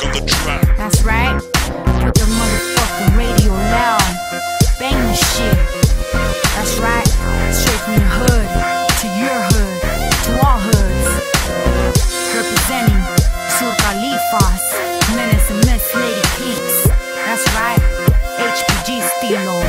on the track. That's right. Put the motherfucking radio loud. Bang the shit. That's right. Straight from your hood to your hood to all hoods. Representing Sur Khalifas, Menace and Miss Lady Peaks. That's right. HPG Stilo.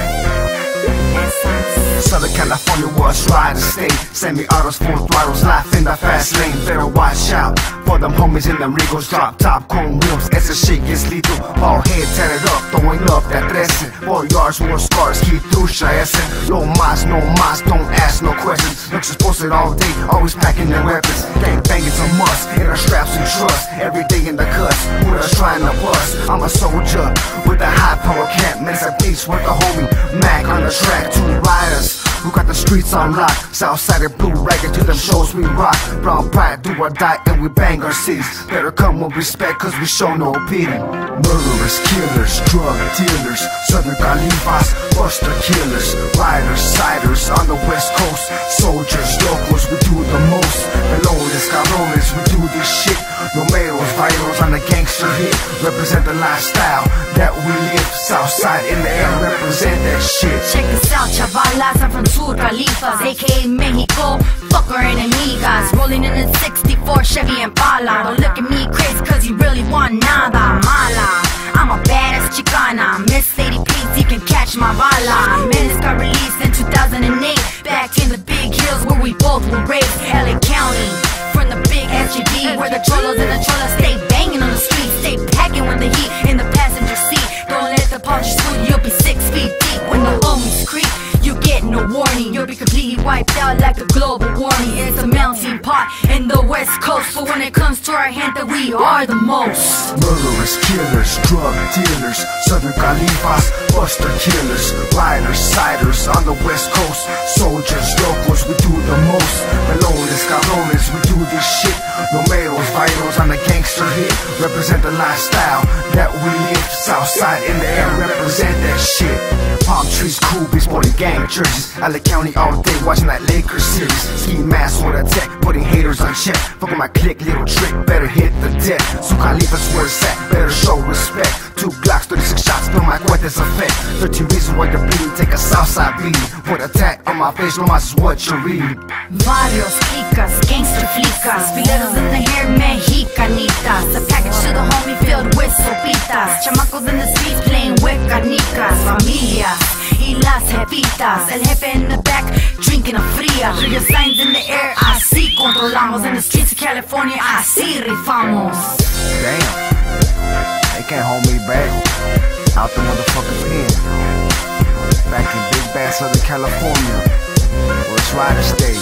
Southern California was right to stay. Semi-autos, full throttles, life in the fast lane. Better watch out for them homies in them Regals. Drop top, chrome wheels, ese shit gets lethal. Ball head tatted up, throwing up that 13. 4 yards, more scars, keep through ese. No mas, don't ask no questions. Looks posted all day, always packing their weapons. Gang banging's a must, in our straps and trust. Every day in the cuts, who us trying to bust. I'm a soldier with a high power camp. Men's a beast with the homie Mac on the track. 2 riders who got the streets on lock. Southside and blue ragged to them shows we rock. Brown pride, do or die, and we bang our cities. Better come with respect, cause we show no pity. Murderers, killers, drug dealers, Southern Khalifas, buster killers, riders, siders on the west coast. Soldiers, locals, we do the most. Melones, cabrones, we do this shit. Romeros, viros on the gangster hit. Represent the lifestyle that we live. Southside in the air, represent that shit. Check this out, chavalas, I'm from Sur Khalifas, aka Mexico, fucker enemigas. Rolling in a 64 Chevy Impala. Don't look at me crazy cause you really want nada mala. I'm a badass Chicana, Miss Lady Peaks, you can catch my bala. Menace got released in 2008, back in the big hills where we both were raised. LA County, from the big SUV, where the cholos and the cholas stay banging on the street. Stay packing with the heat in the passenger seat. Don't let the punches fool you, you'll be 6 feet deep. When the homies creep, you get no warning. You'll be completely wiped out like a global warming. It's a melting pot in the west coast, but when it comes to our hand, that we are the most. Murderers, killers, drug dealers, Southern Khalifas, buster killers, riders, siders on the west coast. Soldiers, locals, we do the most. Melones, cabrones, we do this shit. Romeros, viros on the gangster hit. Represent the lifestyle that we live. Southside in the air, represent that shit. Palm trees, cool beats, sporting gang jerseys. LA County all day, watching that Lakers series. Ski mask on attack, putting haters on check. Fuck with my click, little trick, better hit the deck. Sur Khalifas where it's at, better show respect. 2 Glocks, 36 shots, fill my cuentas effect. 13 reasons why you're bleeding, take a Southside beating. Put attack on my face, no matter what you read. Varios, chicas, gangster flicas, fileros in the hair, mexicanitas. A package to the homie filled with sopitas. Chamacos in the streets playing with canicas. Familias y las jefitas. El jefe in the back drinking a fría. Through your signs in the air, así controlamos. In the streets of California, así rifamos. Damn, they can't hold me back. Out the motherfucking pen. Back in big bad Southern California, where it's right to stay.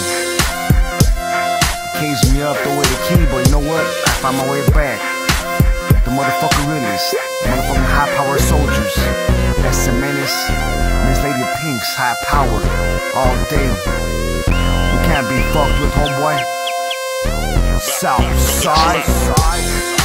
Keys me up, throw away the key, but you know what? I find my way back. The motherfucking realest, the motherfucking high power soldiers. That's the Menace, Miss Lady Peaks, high power, all day. We can't be fucked with, homeboy. Southside.